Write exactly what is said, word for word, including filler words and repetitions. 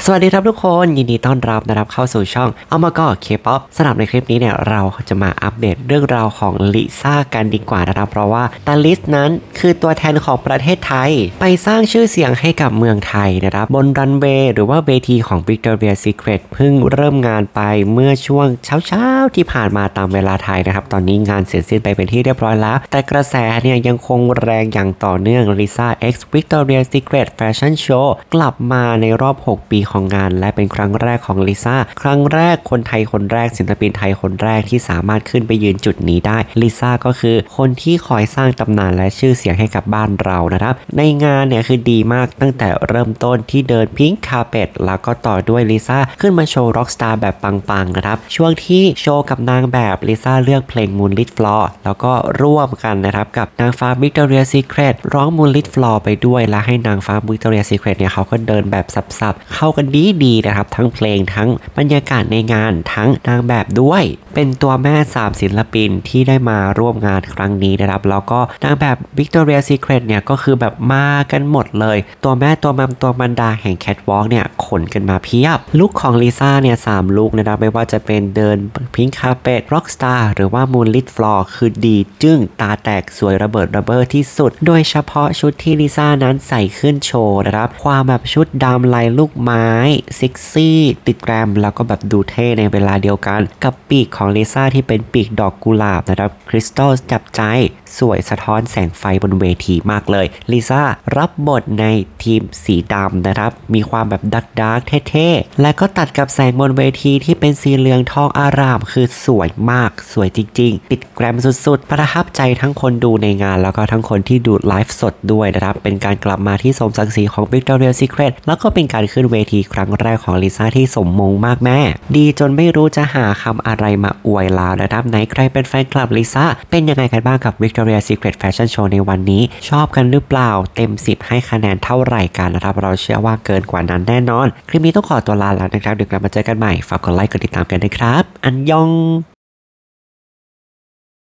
สวัสดีครับทุกคนยินดีต้อนรับนะครับเข้าสู่ช่องเอามาก็เคป๊อปสำหรับในคลิปนี้เนี่ยเราจะมาอัปเดตเรื่องราวของลิซ่ากันดีกว่านะครับเพราะว่าตาลิสนั้นคือตัวแทนของประเทศไทยไปสร้างชื่อเสียงให้กับเมืองไทยนะครับบนรันเวย์หรือว่าเวทีของ Victoria's Secret เพิ่งเริ่มงานไปเมื่อช่วงเช้าๆที่ผ่านมาตามเวลาไทยนะครับตอนนี้งานเสร็จสิ้นไปเป็นที่เรียบร้อยแล้วแต่กระแสเนี่ยยังคงแรงอย่างต่อเนื่อง Lisa X Victoria's Secret Fashion Show กลับมาในรอบหกปีของงานและเป็นครั้งแรกของลิซ่าครั้งแรกคนไทยคนแรกศิลปินไทยคนแรกที่สามารถขึ้นไปยืนจุดนี้ได้ลิซ่าก็คือคนที่คอยสร้างตำนานและชื่อเสียงให้กับบ้านเรานะครับในงานเนี่ยคือดีมากตั้งแต่เริ่มต้นที่เดินพิงค์คาร์เป็ตแล้วก็ต่อด้วยลิซ่าขึ้นมาโชว์ร็อกสตาร์แบบปังๆนะครับช่วงที่โชว์กับนางแบบลิซ่าเลือกเพลง Moonlit Floor แล้วก็ร่วมกันนะครับกับนางฟ้า Victoria's Secret ร้อง Moonlit Floor ไปด้วยและให้นางฟ้า Victoria's Secret เนี่ยเขาก็เดินแบบสับๆเข้ากันดีดีนะครับทั้งเพลงทั้งบรรยากาศในงานทั้งนางแบบด้วยเป็นตัวแม่สามศิลปินที่ได้มาร่วมงานครั้งนี้นะครับแล้วก็นางแบบ Victoria's Secret เนี่ยก็คือแบบมากันหมดเลยตัวแม่ตัวมัมตัวบรรดาแห่ง Catwalk เนี่ยขนกันมาเพียบลุคของลิซ่าเนี่ยสามลุคนะครับไม่ว่าจะเป็นเดิน Pink Carpet Rockstar หรือว่า Moonlit Floor คือดีจึ้งตาแตกสวยระเบิดระเบ้อที่สุดโดยเฉพาะชุดที่ลิซ่านั้นใส่ขึ้นโชว์นะครับความแบบชุดดำลายลูกไม้เซ็กซี่ติดแกรมแล้วก็แบบดูเท่ในเวลาเดียวกันกับปีกของลิซ่าที่เป็นปีกดอกกุหลาบนะครับคริสตัลจับใจสวยสะท้อนแสงไฟบนเวทีมากเลยลิซ่ารับบทในทีมสีดำนะครับมีความแบบดักดักเท่ๆและก็ตัดกับแสงบนเวทีที่เป็นสีเหลืองทองอารามคือสวยมากสวยจริงๆติดแกรมสุดๆประทับใจทั้งคนดูในงานแล้วก็ทั้งคนที่ดูไลฟ์สดด้วยนะครับเป็นการกลับมาที่สมศักดิ์ศรีของ Victoria's Secret แล้วก็เป็นการขึ้นเวทีครั้งแรกของลิซ่าที่สมมงมากแม่ดีจนไม่รู้จะหาคำอะไรมาอวยแล้วนะครับไหนใครเป็นแฟนคลับลิซ่าเป็นยังไงกันบ้างกับ Victoria's Secret Fashion Show ในวันนี้ชอบกันหรือเปล่าเต็มสิบให้คะแนนเท่าไหร่กันนะครับเราเชื่อว่าเกินกว่านั้นแน่นอนคลิปนี้ต้องขอตัวลาแล้วนะครับเดี๋ยวกลับมาเจอกันใหม่ฝากกดไลค์กดติดตามกันนะครับอันยอง